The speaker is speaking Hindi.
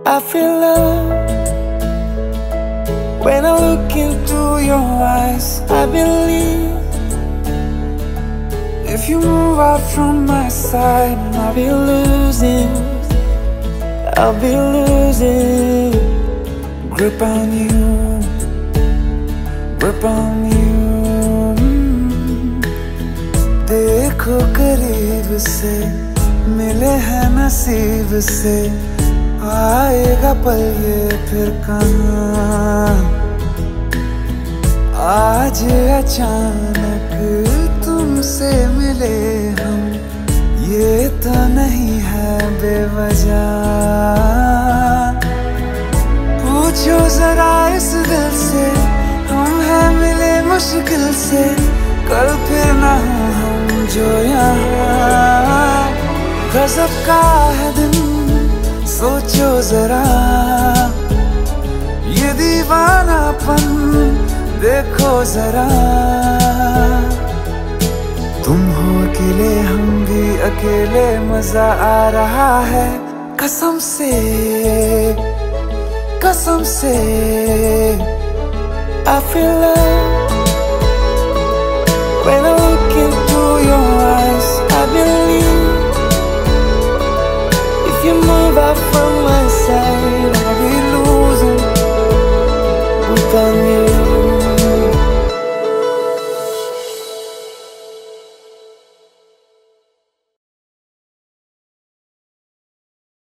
I feel love when I look into your eyes. I believe if you move out from my side, I'll be losing grip on you, grip on you. देखो करीब से मिले हैं नसीब से, आएगा पल ये फिर कहाँ। आज अचानक तुमसे मिले हम, ये तो नहीं है बेवजह। पूछो जरा इस दिल से, हम हैं मिले मुश्किल से, कल फिर ना हो हम जो यहाँ। गजब का है दिन सोचो जरा, ये दीवानापन देखो जरा। तुम हो अकेले हम भी अकेले, मजा आ रहा है कसम से, कसम से। I feel love when I look into your eyes. I believe if you move out from my side,